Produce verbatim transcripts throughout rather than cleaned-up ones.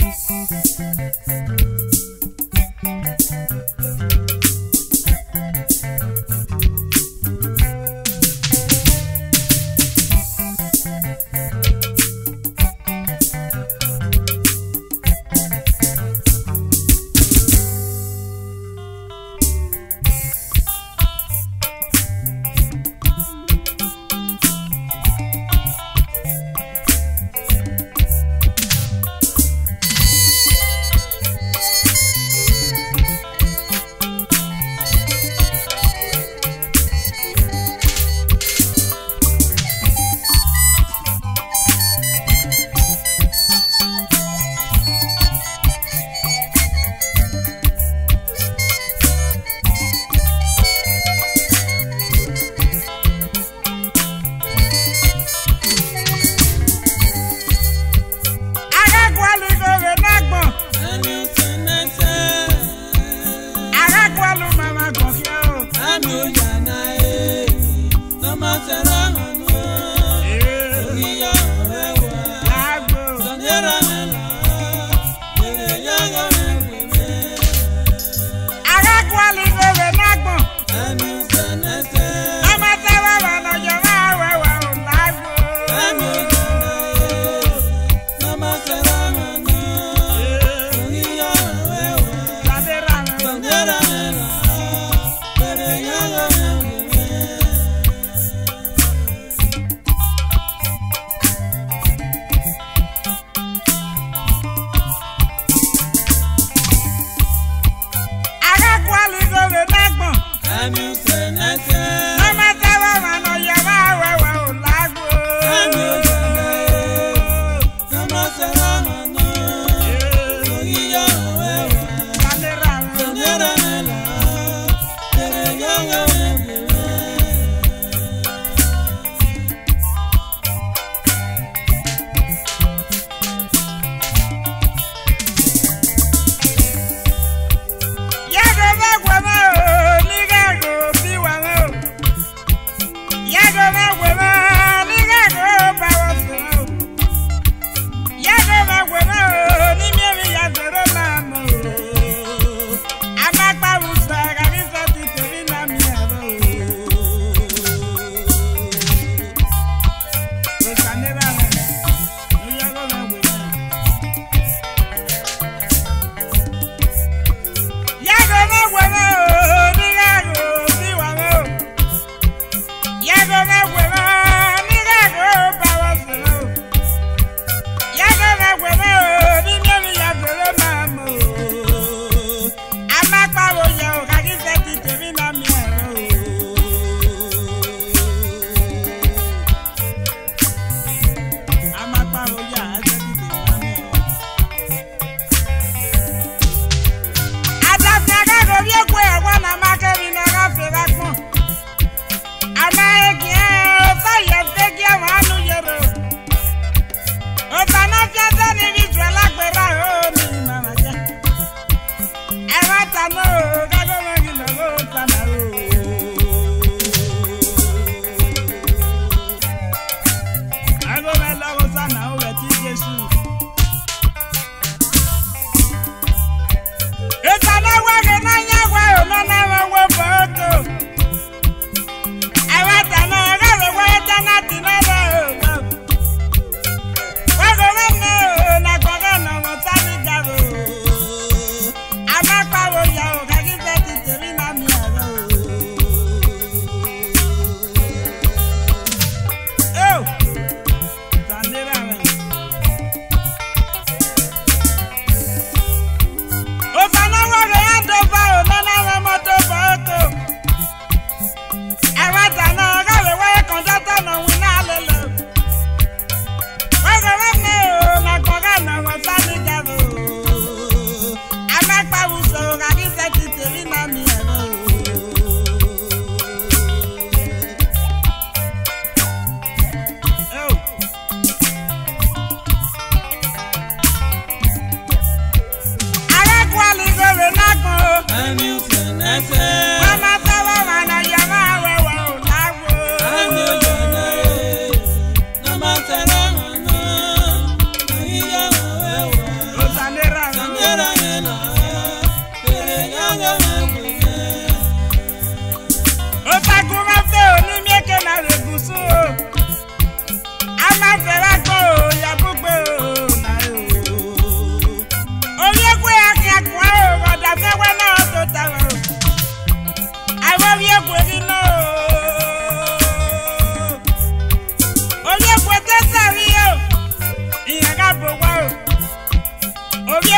Sane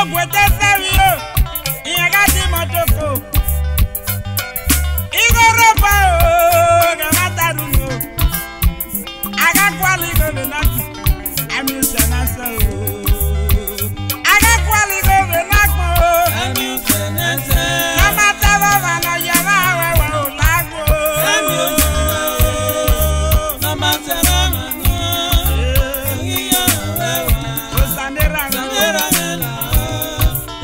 gwete serio. Inyagati motoko. Igoroba o gamataruno. Aga kwali go the nati. Ami sanasa o. Aga kwali go the nakmo. Ami sanasa. Namata baba na yama wa wa o lago. Ami sanasa. Namata baba no. Iya wa wa. O sanera sanera.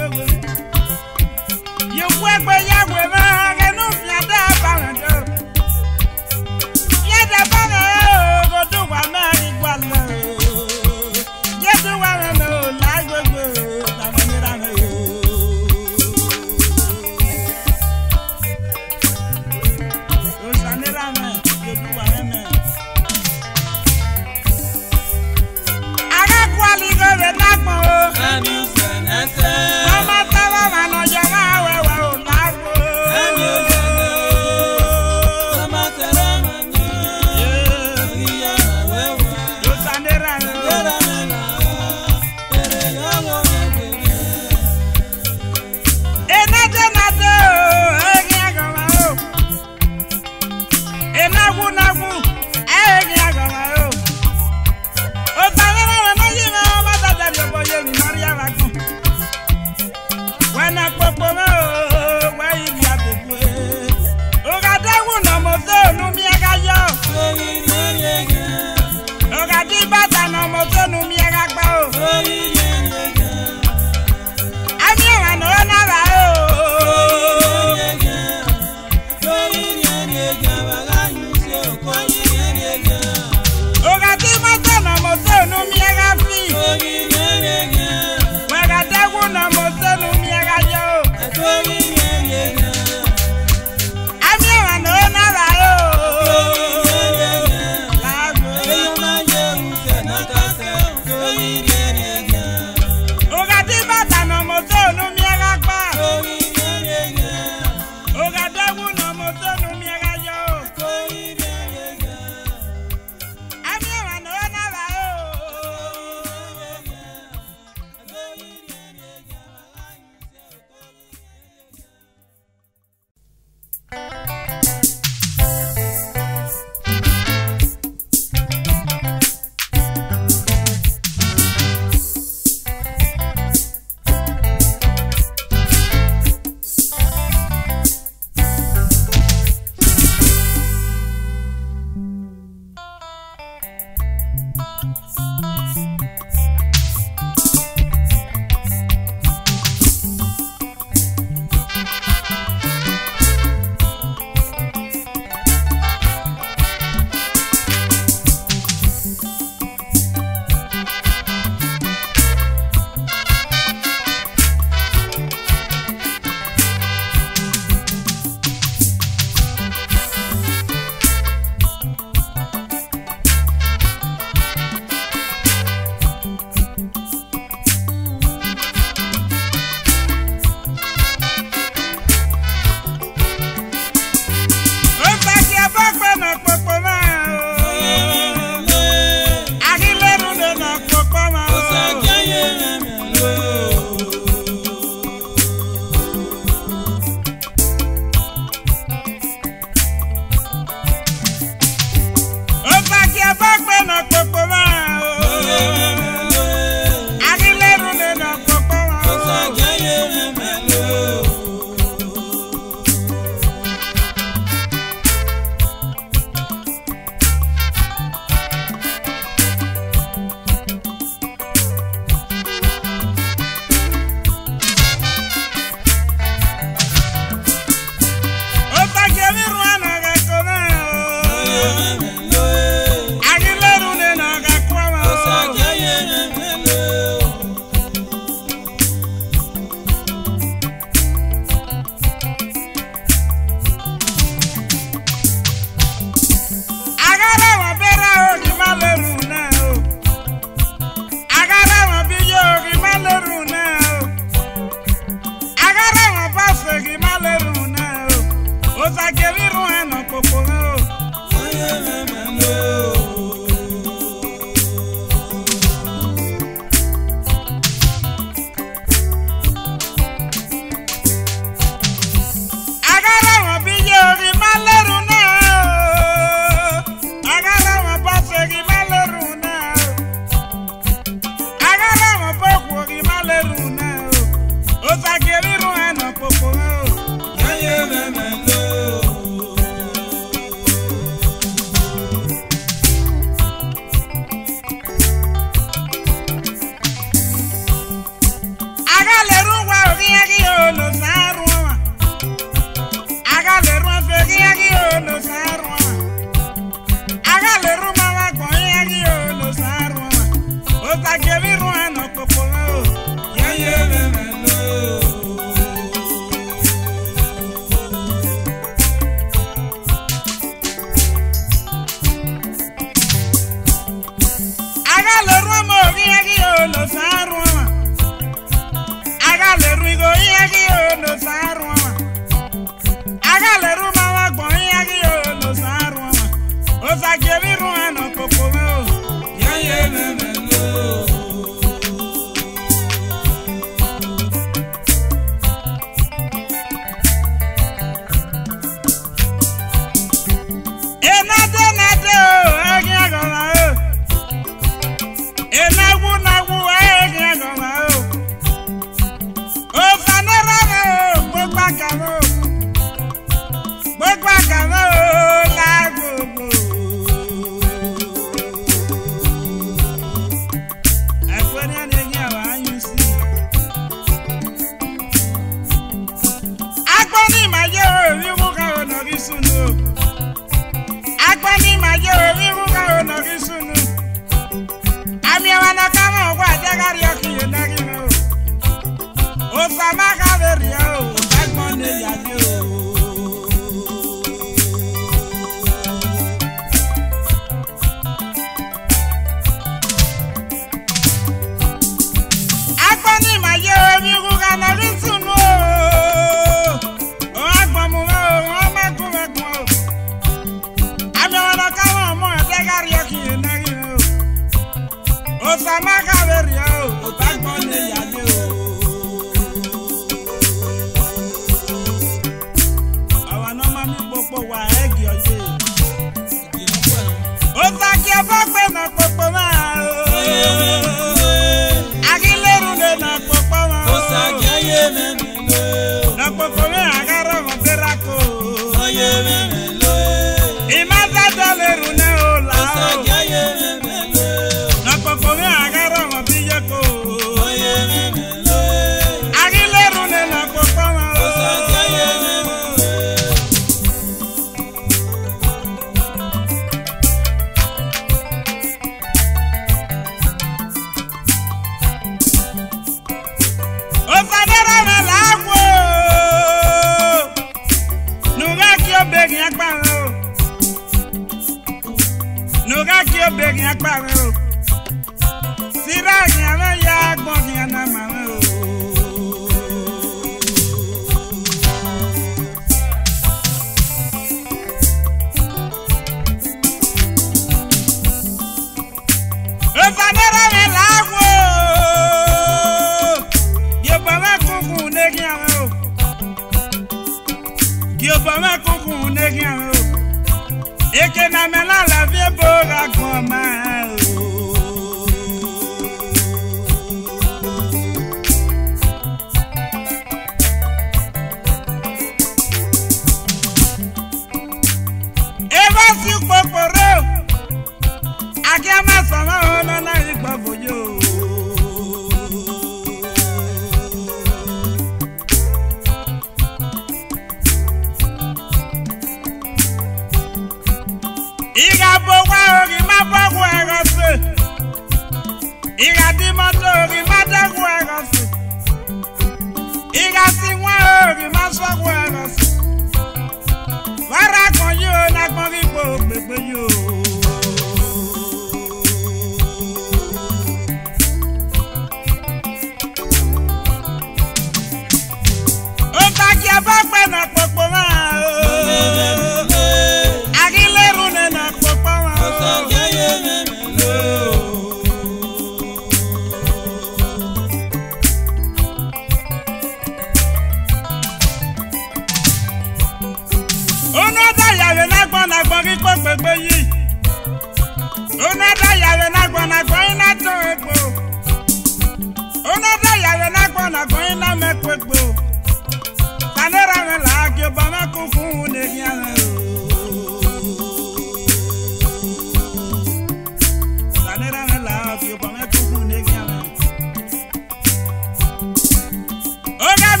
Oga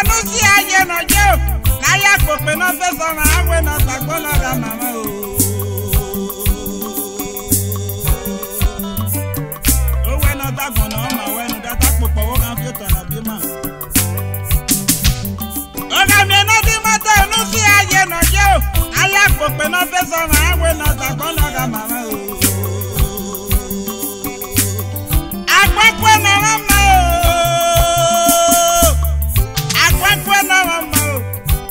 no see aye no je. Na ya kope no fe so ma awe no tagbo no ga mama o. O we no tagbo no ma we no da takpo po wo kan fi to na bi ma. O ga mi no di mata no see aye no je. Na ya kope no fe so ma awe no tagbo no ga mama o. Agba na mama o. Agba na mama o.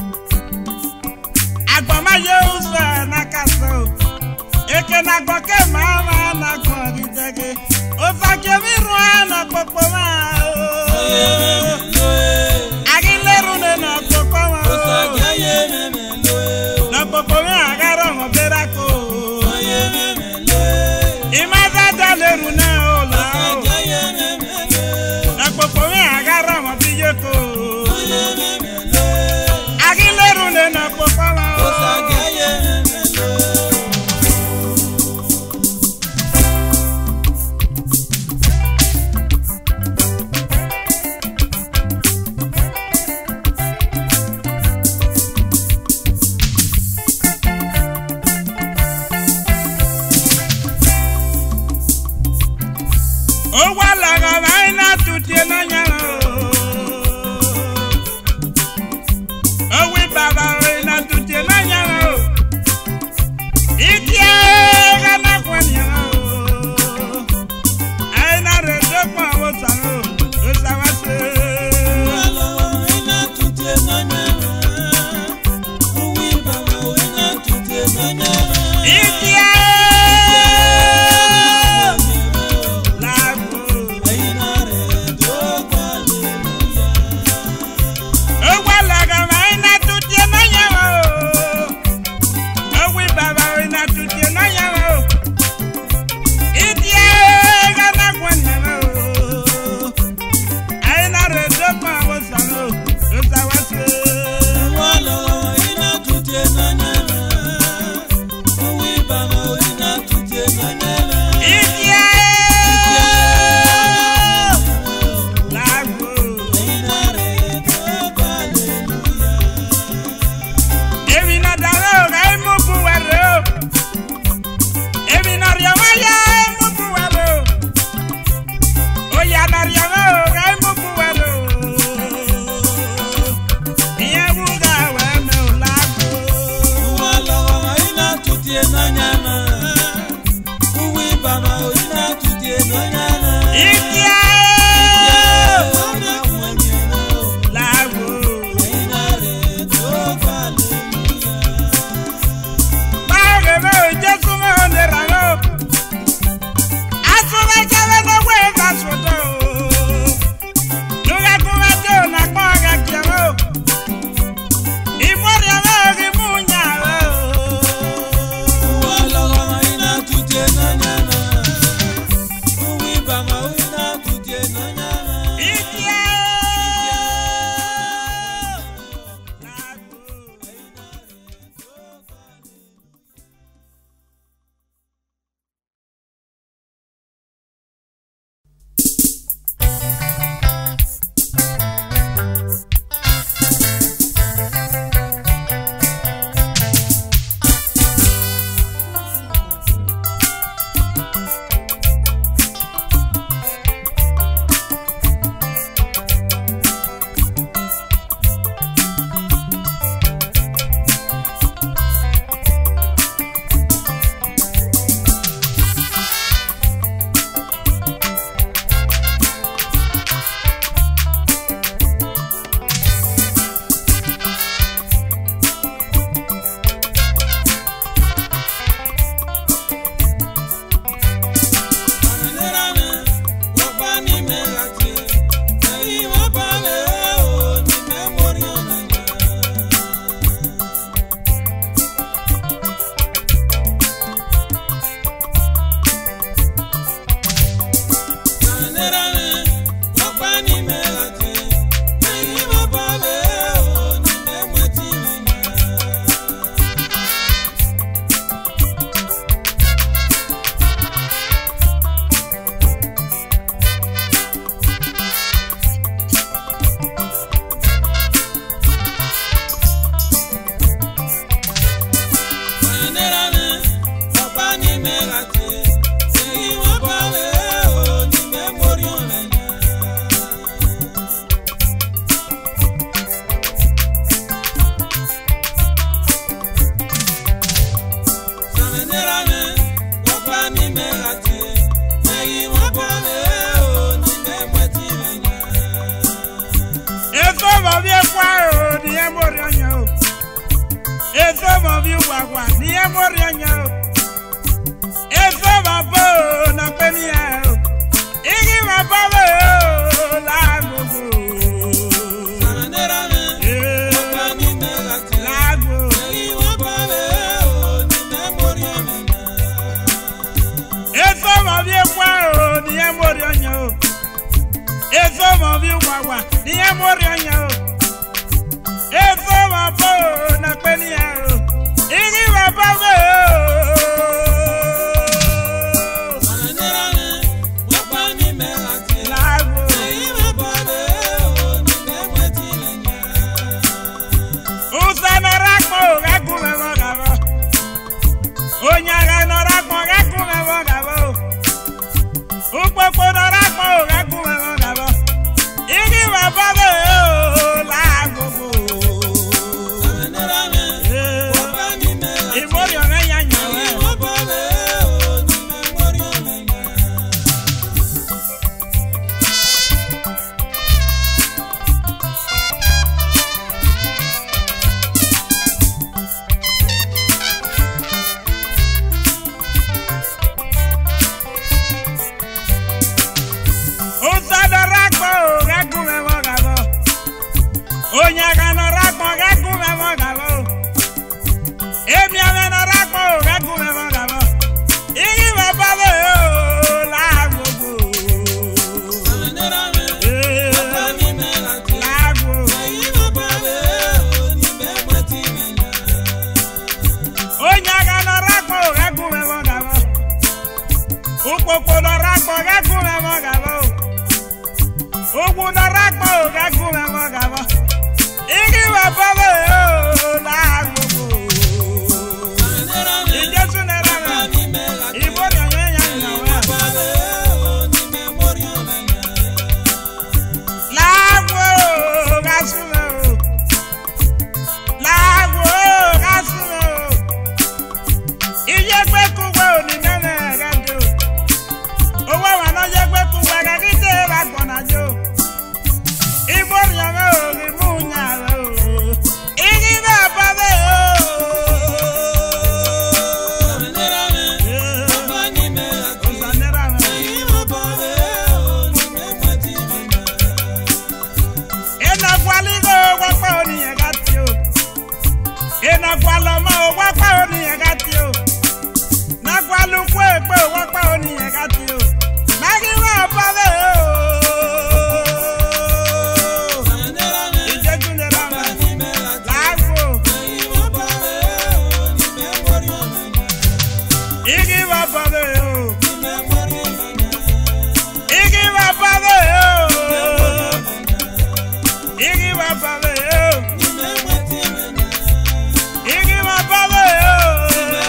Agba ma ye usa na kaso. Eke na gbo ke mama na gbo gidege. O fa ke mi ru na popo ma o. Agileru ne na popo ma o. O fa ke ye me me lo. Na popo me agaro mo berako. morio. Eso mo vi guagua, ni e morio. Eso ma bo na penia. Igi ma baba la go. Sanera me, papa ni me la go. Igi ma baba ni me morio me. Eso ma vi guagua, ni e morio. Eso ma vi guagua, ni e morio. Eso ma bo na penia. Igi ma baba Igi ma baba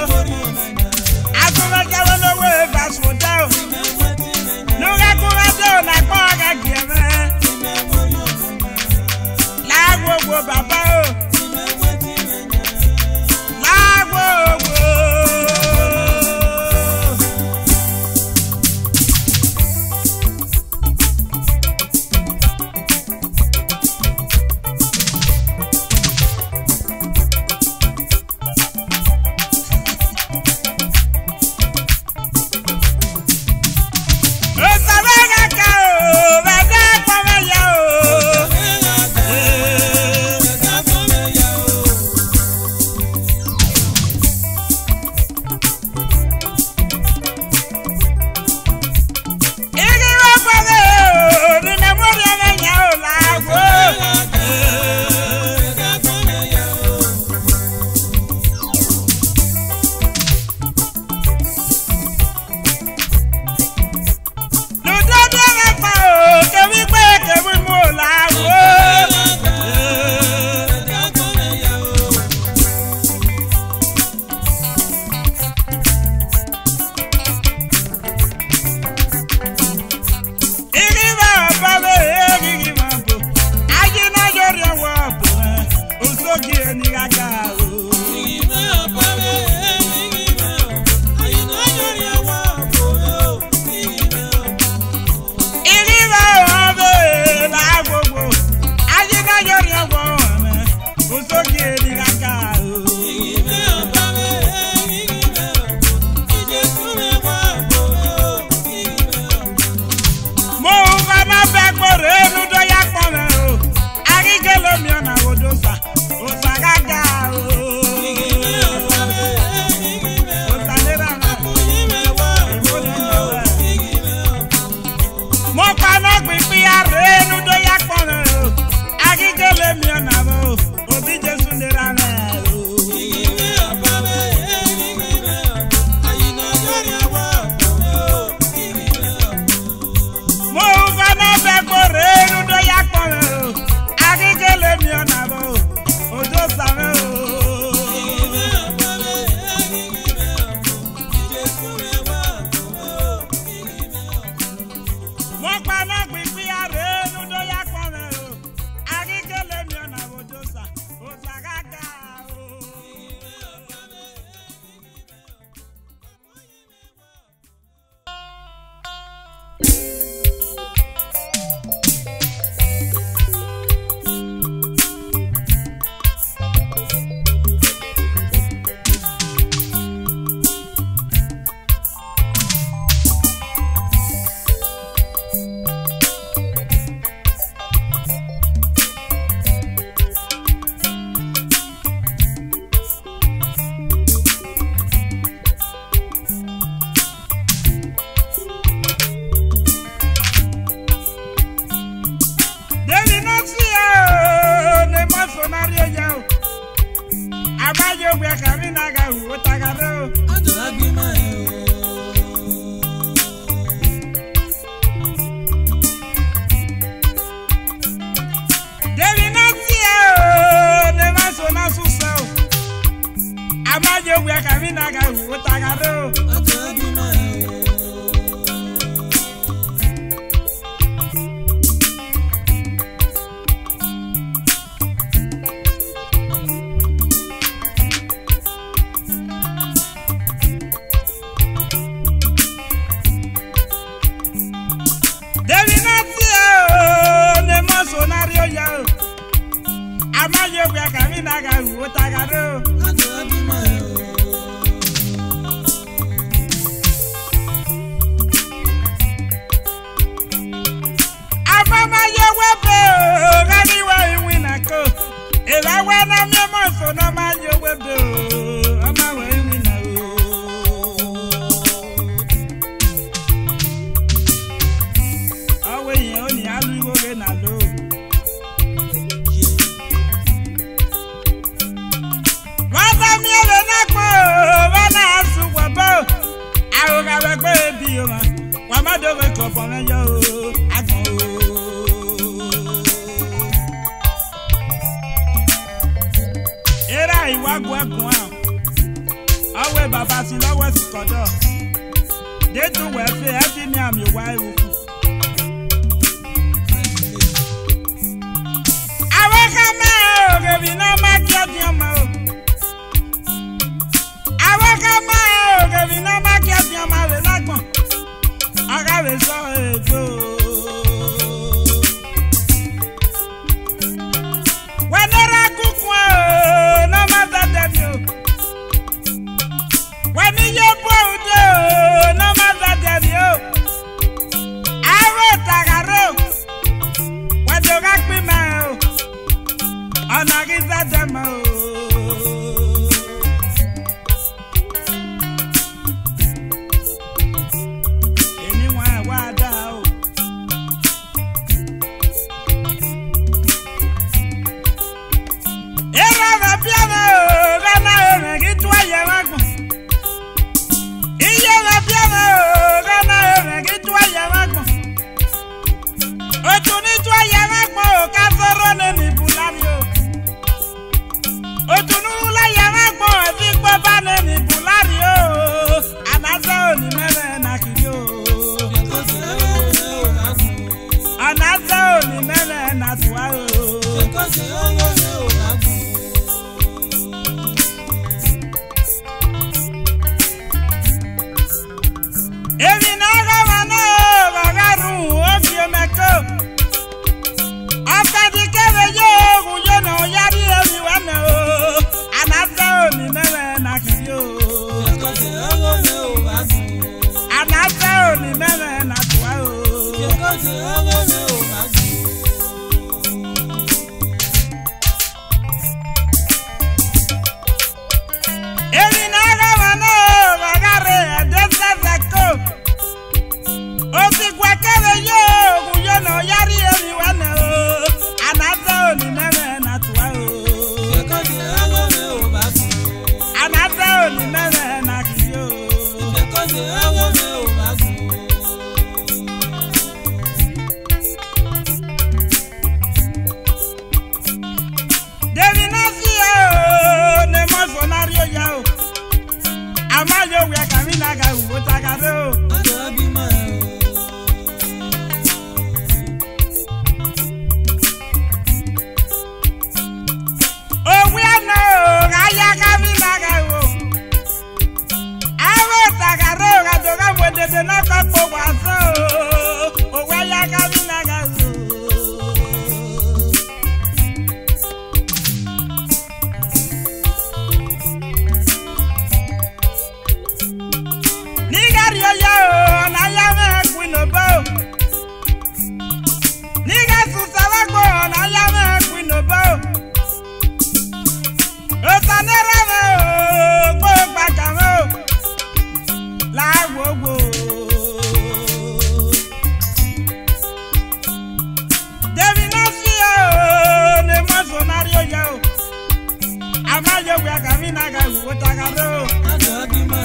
sonario yao. Abayo we kamina ga utagaro. Adagima yo. Amaje we kamina ga utagaro. Adagima yo. Amaje we kamina ga utagaro. Adagima yo. Abama ye webe gani wa winako. Ela wana mi mo so na ma ye webe ama wa wina o. Awe ye oni alu wo ge na lo. Wamado we kopo mejo agbon era iwa gwegun a awe baba si lowo si kodo de tu we fe e ti mi ami wa eruku awe kama o ge bi na ma ki odian ma o awe kama o ge bi na ma ki odian ma le lagbon agabe so ego wenera kukun o no ma dade mi o wani ye bo ude o no ma dade mi o awo tagaro wado ga pi ma o ona gi dade ma o Amaje we kamina ga utagaro. Adagima yo. Oh we no aya kamina ga wo. Awo tagaro ga do ga mo de de na ko po wa so. Oh we aya kamina ga wo. Yo amaje gwa kamina ga utagaro adobima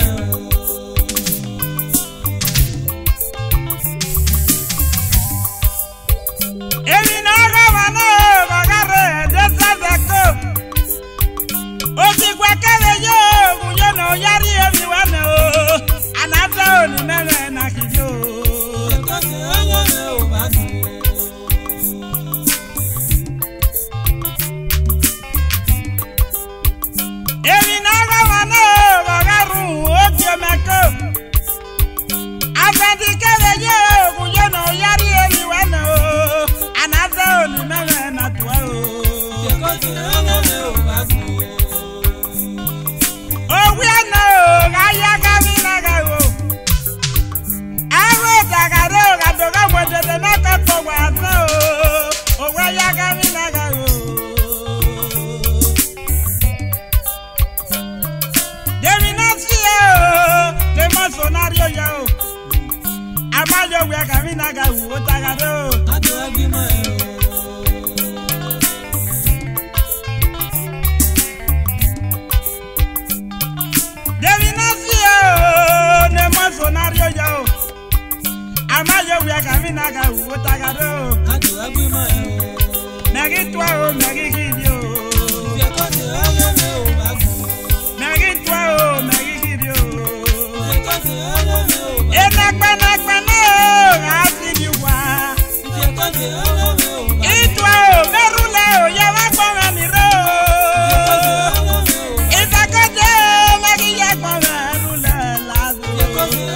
Elina Ramano, Bagare, Desazako. Osi kwa kele yo, yo no yari everyone. Another only man na kijo. Elina Ramano, Bagaru, Osi Mako. Afandi kele yo, yo no yari everyone. Only man na twelve. Oh, we are no, I got me now. I wrote a garo, I don't know what the knock for what. Oh, why you got me now? There is not here, the Masonario. I'm not your way, I mean, I got what I got. I do agree, my. Sonario yo amayo we kamina ga utagaro adu abima nagi twa o nagi gidio ye ko de ayo me o bagu nagi twa o nagi gidio ye ko de ayo me o bagu ena pana pana asi wa ye ko de ayo me o bagu itwa o merule o ya wa kwa mi ro ye ko de ayo me o ita ko de nagi ya kwa merule la ye ko de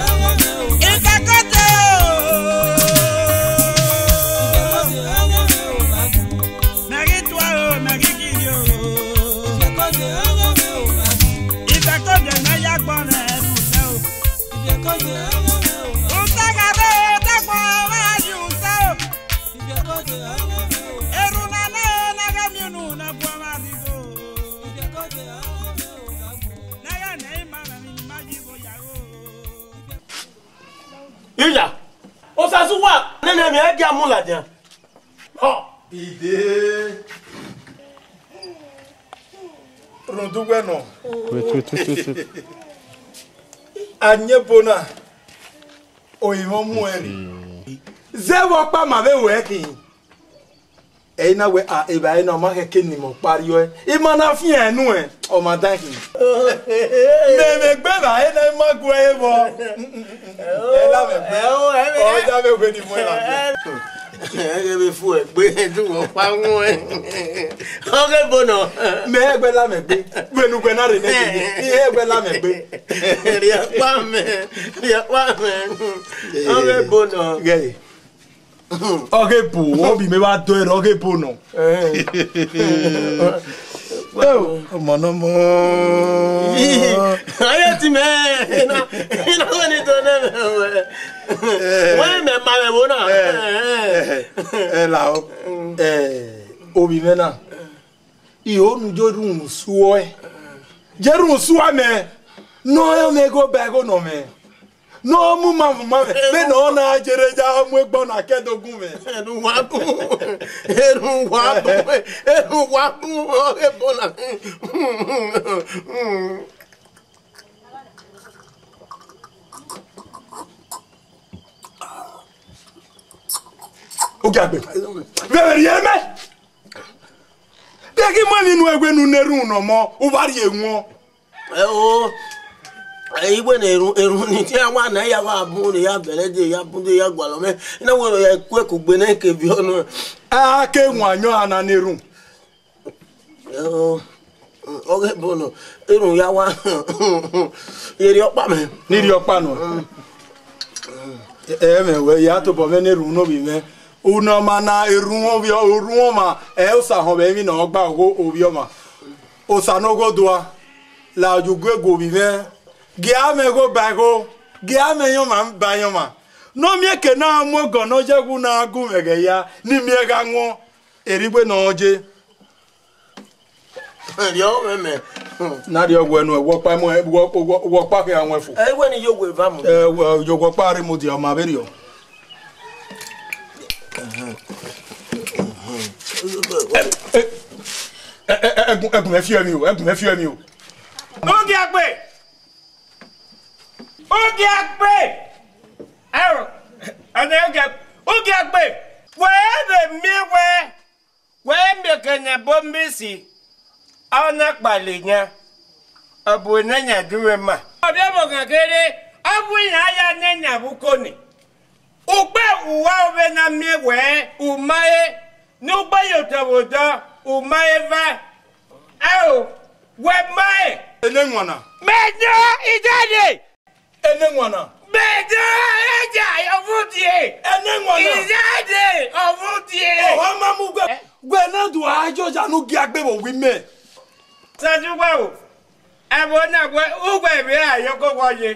Ija, osasuwa nene mi e ga mu lajan. Oh, ide. Rondugwe no. Wait, wait, wait, wait. Anye bona. Oyimo mu eri. Zewo pa ma be we kin. E na we a e ba e na ma ke kin ni mo pariwo e. I ma na fi enu e. O ma dan kin. Me me gbe ba e na ma gwe e bo. E la me gbe. O ja me gbe ni mo la. E be fu e gbe du mo pa won e. O ke bono. Me e gbe la me gbe. Gbe nu gbe na re ne. E gbe la me gbe. Ri pa me. Ri pa me. O ke bono. Gay. Okay, po, obi me wa do ero okay po no. Eh. Oh, mono mo. Aye ti me. Ina ina woni to na me. Wa me ma me wo na. Eh. Eh la o. Eh, obi me na. I onu jorun suo e. Jerun suo me. No yo me go back no me. No mu ma ma me no na jereja mu egbo na kedogun me eru wa bu eru wa bu eru wa bu o ebo na o gagbe very yeme de ki mo ninu egbe nu neru no mo o bari ehun e o Iwe na eru eru ni ti awa na ya wa bu ni ya bele de ya bu de ya gwalo me na wo ya ku e ku gbe na ke bi onu a ke won anyo ana neru o o ge bono eru ya wa eri opa me ni ri opa no e me we ya to bo me neru no bi me una mana eru won bi oru won ma e o sa ho be mi na ogba ogo obi o ma o sa no go doa la ju gwe go bi me Gia me go bago, gia me yo man ba yo ma. No mi ke na mo go no je gu na gu me ge ya, ni mi ga won erigbe na oje. Yo me me. Na ri ogwo enu e wo pa mo wo wo pa ke awon fu. E we ni yo gwe va mo. Eh yo wo pa ri mo di o ma be ri o. Eh eh ẹgùn ẹ fi ẹmi o ẹgùn ẹ fi ẹmi o. Oge agbe. Oge agbe. Ero. Ane oge oge agbe. We be mi we. We me kenya bombisi. Ona kpalinya. Abu nanya duwe ma. Obi abo kakere. Abu nya ya nenya bukoni. Ugbe uwa obe na mi we. Umae. Nugbe yotobodo. Umae va. Eo. We mae. Ene ngwana. Mejo ijade. Ene ngwana. Mejo eja ovudie. Ene ngwana. Ijade ovudie. O ma mu gbe. Gbe na du ajo ja nu gi agbe bo wi me. Saju gba o. Ebo na gbe ugbe bi ayoko woye.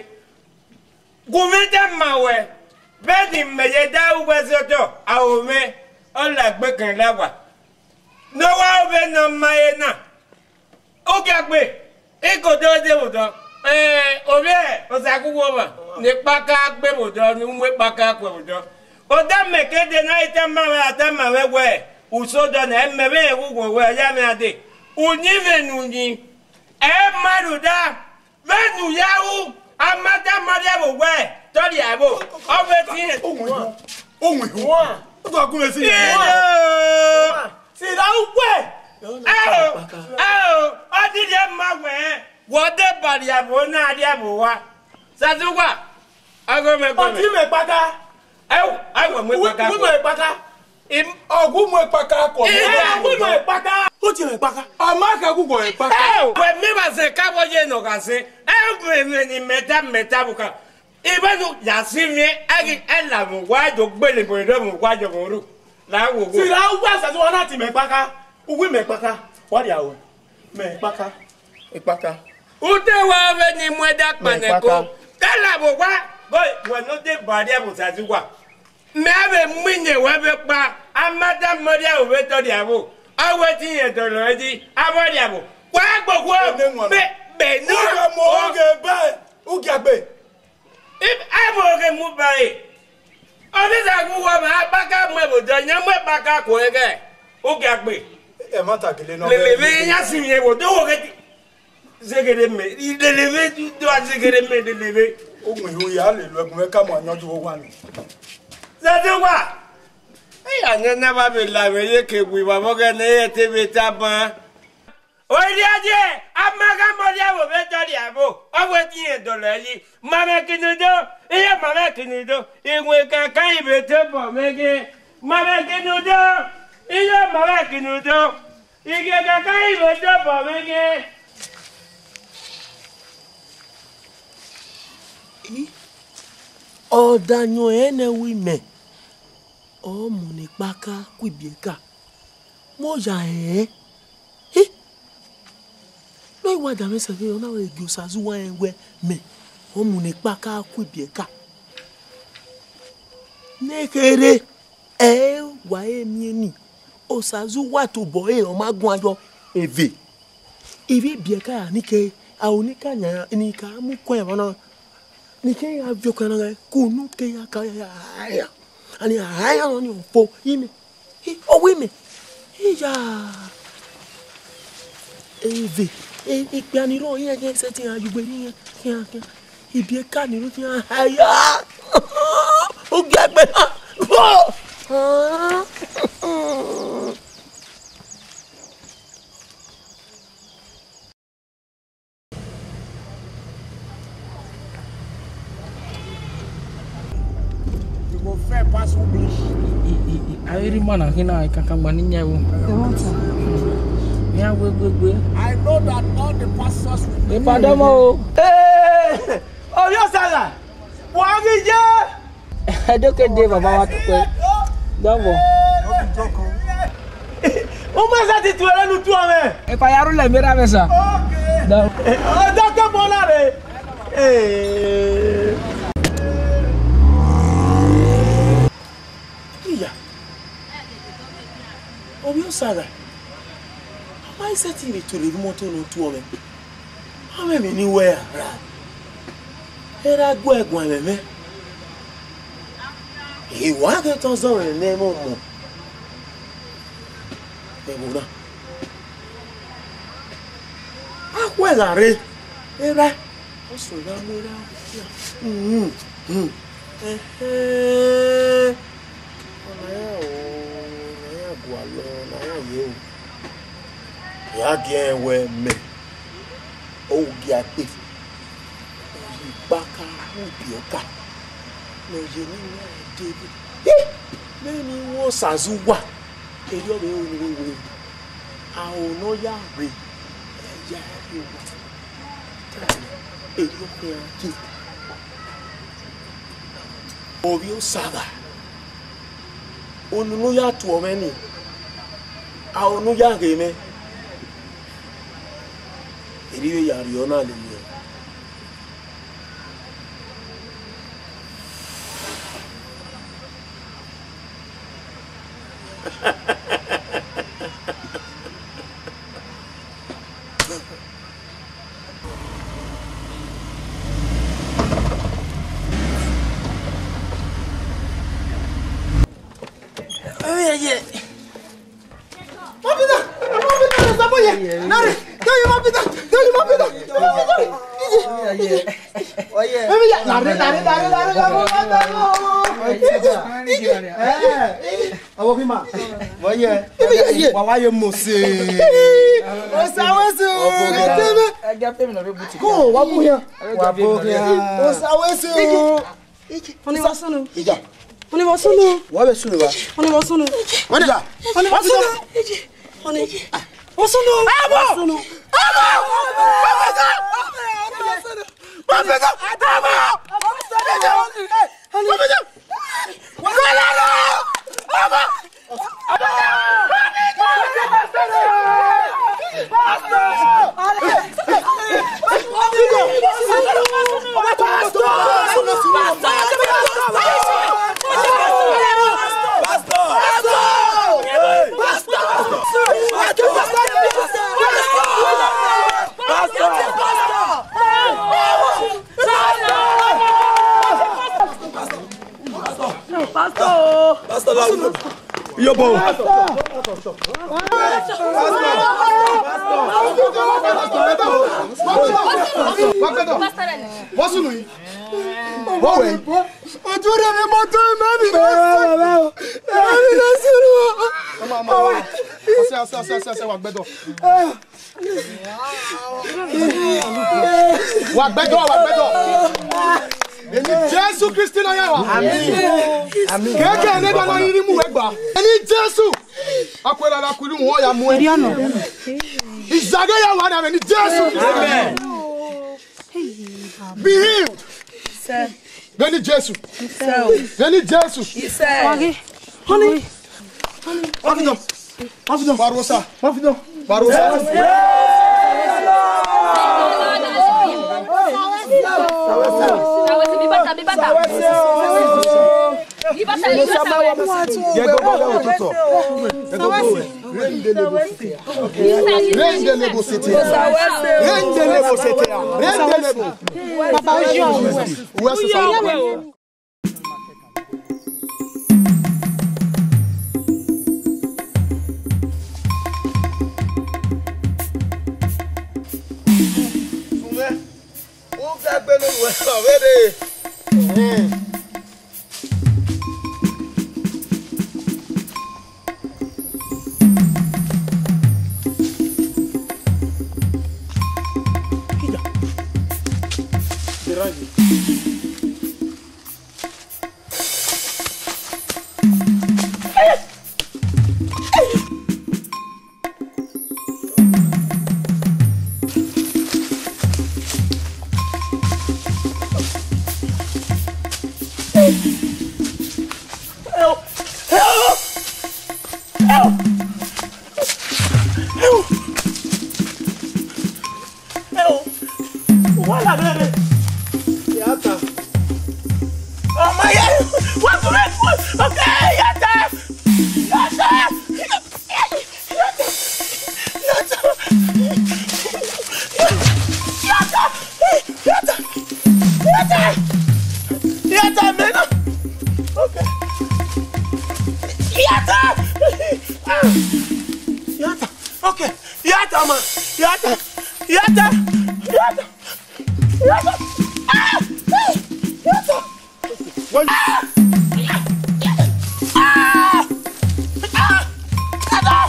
Gumita mawe. Bedi meye da ugbe soto. Awome. Ola gbe kan lawa. No wa obe no mae na. Oge agbe. Iko do de bodo. Eh, obe, o sa ku wo ma. Ni paka agbe bodo, ni mwe paka ku bodo. O da meke de na ita ma wa ata ma we we. Uso do na emmebe e ku wo we ya me ade. Unyi venu ni. E maruda. Venu yawu. Amada maria bo we. Tori abo. Obe ti. Ohun ohun ohun. O to agun esi. Si da uwe. Oh, oh, I didn't my way. What the body of one idea? Sazuwa, I go make a pata. Oh, I will make a pata. In a woman paka, woman paka. What's your paka? A marker who go a paka. Oh, when me was a cabo yeno can say, every minute meta metabuka. Even though Yasimi, I get a why do belly boy, why you go. Now, see, I was as one at me paka. Uwe me paka, what ya we? Me paka, e paka. Ute wa we ni mweda kpaneko. Kala bo wa, boy, we no de badia bo sazuwa. Me ave mwinye we be pa, amada modia we to dia bo. Awe ti ye to lo di, abodia bo. Wa gbogbo be be no mo ge be, uge agbe. If I mo ge mu ba e. Oni sa ku wa ma paka mo bo do nya mo paka ko ege. Uge agbe. E mata gele no. Le leve nya sinye bo do wo ke zegere me. Le leve du do zegere me le leve. Ohun ihu ya le lo egun e ka mo yanju wo wa ni. Zade wa. E ya ne na ba be la me ye ke gwi ba mo ke ne ye te be ta ban. O ri aje, amaga mo ya wo be to ri abo. O we ti e do lo yi. Ma me kinu do, e ya ma me kinu do. Iwe kan kan ibe te bo me ke. Ma me kinu do. Iyo mara kinudo. Ige kaka ibe to bo mege. O danyo ene wi me. O mu ni paka kwibieka. Mo ya eh. Eh. No iwa da me se be ona we gi osazu wa enwe me. O mu ni paka kwibieka. Nekere e wa emi ni. Osazu watu boy o magun ajo eve ibi bieka ya nike a onika nya ni ka mu ko e bona nike ya vio kana ga kunu ke ya ka ya ya ani aya no ni ofo ime o wi me ya eve e ipe ani ro yen je se ti ajugbe ni ya ya ibi ka ni ro ti aya o gbagbe ah Mo fẹ́ pass obi. Ayiri mana hina kankan gbani nyawo. Ya gbe gbe gbe. I know that all the pastors will E padà mo. Eh! Oyo sala. Wa ri je. E doke de baba wa to pe. Dabo. O ma sa ti tu elenu tu ame. E pa yaro le mera mesa. Okay. Da. O doke mo la re. Eh. Obi Osara. Why is it in to the motor no to me? How many anywhere? Era go egwan me. He wa get on so in name mo. E mo na. Wegare. Era. Oso na mura. Mhm. Mhm. Eh eh. Ona ya o, na ya gwalo, na ya ye. Ya gewe me. O gia pe. Baka ubioka. No je ni wa David. Many wo sazuwa. Eri o be o ni we. A o no ya re. Ya yo. Eri o pe aki. Obi o saga. Onu no ya tu o meni. A o no ya ge me. Eri we ya ri ona le mi. Wawaye mose. Osa wesu. Ko wabuya. Wabuya. Osa wesu. Oni wasunu. Ija. Oni wasunu. Wabe sunu ba. Oni wasunu. Oni da. Oni wasunu. Oni. Wasunu. Abo. Wasunu. Abo. Papa. Papa. Abo. Yo bo. What's new? What way? I do it in my time, maybe. Come on, mama. Say, say, say, say, say, what better? What better? What better? Eni Jesu Kristi na yawa. Amen. Amen. Keke ne ba na yiri mu egba. Eni Jesu. Akwela na kuru mu ya mu. Izaga yawa na eni Jesu. Amen. Be healed. Sir. Eni Jesu. Sir. Eni Jesu. Sir. Honey. Honey. Honey. Afido. Afido. Barosa. Afido. Barosa. Yata! Yata! Yata! Ah! Yata! What? Ah! Ah! Ah! Ah!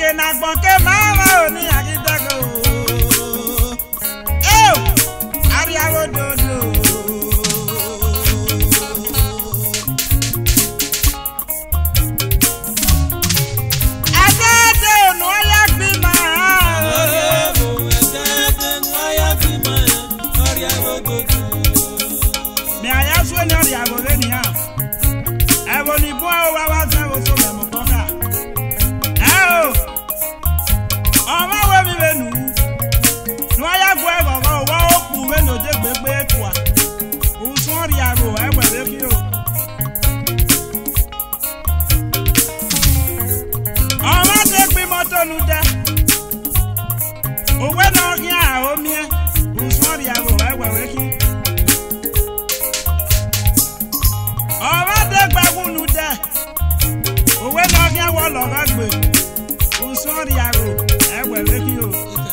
Ike na gbonke mama oni agidego. Eh, ariawo dodo. Adede no ya gbi ma. Adede no ya gbi ma. Ariawo dodo. Me aya so ni ariawo le ni ha. E wo ni bo wa wa se wo so me mo koka. Eh o. Ọmọ wo mi lenu. No ya gbo e gogo wa o ku we no de gbegbe kwa. O so ariawo e we le ki o. Ọmọ de gbi moto nu de. Owe na okin a omi e. O so ariawo e we le ki. Ọmọ de gbagu nu de. Owe na okin a wo lo ga gbe. O so ariawo e we le ki o.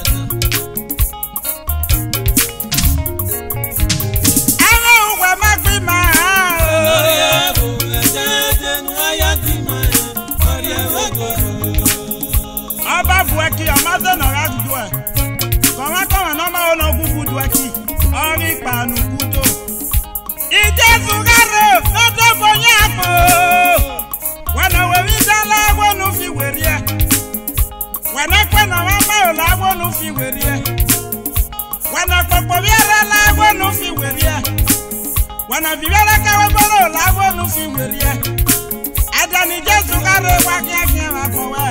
Ewe uwe ma gbi ma. Ariawo e de nu aya gbi ma. Ariawo go. Ọba bueki ọmọdé náà rà dúdú ẹ̀. Kọ̀wá kọ̀wá náà máa ń gúgú dueki. Ọrí ìpànù kútó. Ìjẹ́sù kárẹ̀ lọ́dọ̀ bọ̀yá àpò. Wẹ̀nà wẹ̀rí dálá wọnú fi wẹ̀rí ẹ̀. Wẹ̀nà pẹ̀nà wọn máa ò láwọnú fi wẹ̀rí ẹ̀. Wẹ̀nà pọ̀pọ̀ bí ẹ̀rẹ́ láwọnú fi wẹ̀rí ẹ̀. Wẹ̀nà bìbẹ́rẹ́ káwọ́ gbọ́dọ̀ láwọnú fi wẹ̀rí ẹ̀. Ẹ̀dẹ̀ ni Jésù kárẹ̀ wá kíákíá wá kọ̀ wá.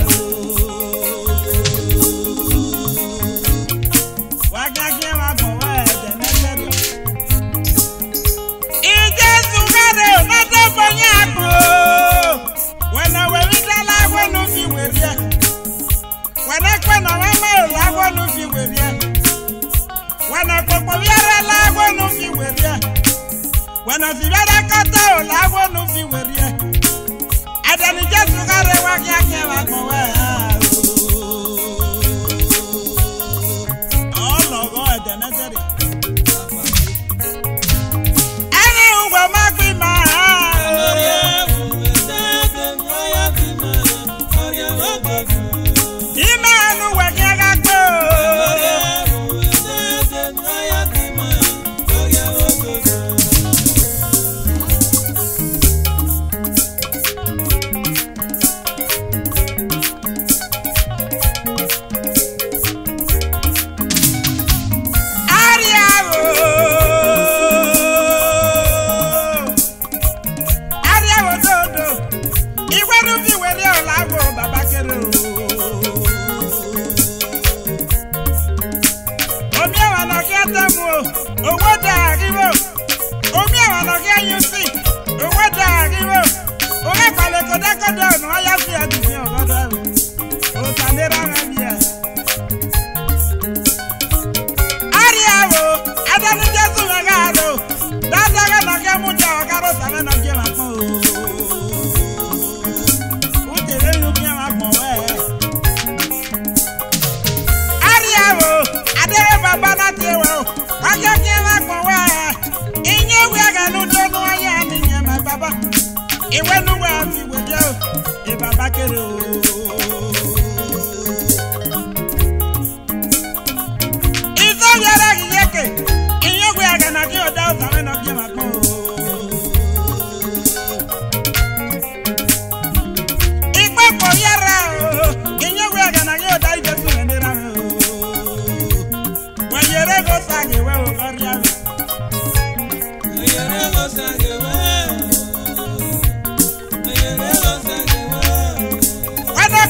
When I see that kata o lawo no fi werie. Adani Jesu kare wa kiake wa ko wa. Oh logo adana dere. Ani uwa magbi ma. Imanu wa kiaka ko. When I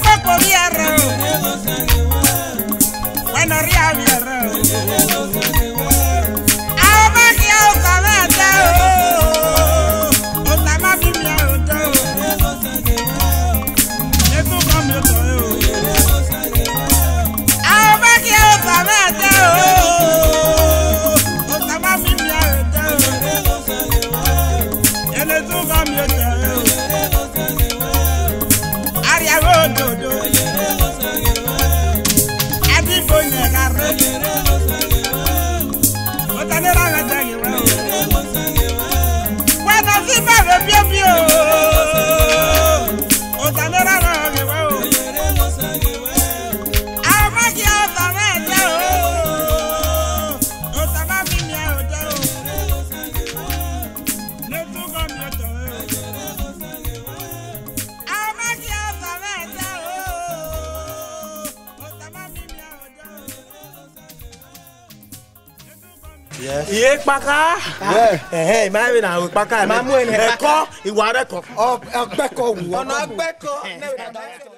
Iye paka. Eh eh, ma we na we paka. Ma mu ene. Eko, iwa re ko. Ọgbẹ́kọ̀ wù. Ọ̀nà agbẹ́kọ̀.